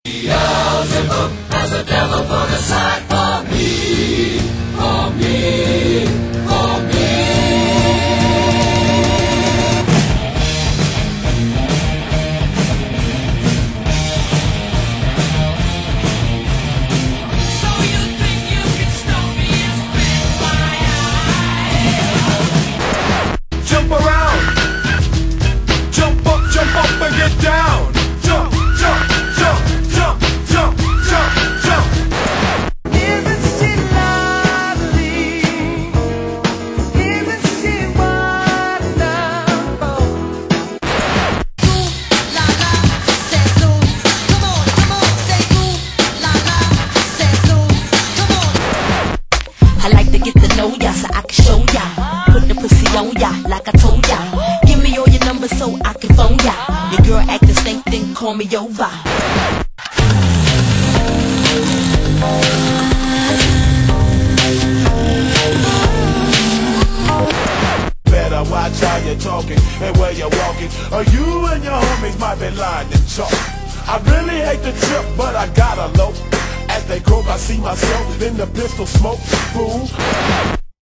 Beelzebub has a devil put aside for me, for me, for me. So you think you can stop me and spit my eye? Jump around, jump up and get down. Jump, jump, jump, jump, jump, jump, jump. Isn't she lovely? Isn't she wonderful? Ooh la la, says ooh. Come on, say ooh la la, says ooh. Come on. I like to get to know ya so I can show ya. Put the pussy on ya like I told ya. Give me all your numbers so I can phone ya. Your girl acting stank, then call me over. Better watch how you're talking and where you're walking, or you and your homies might be lying and chalk. I really hate the trip, but I gotta low. As they croak, I see myself in the pistol smoke, fool.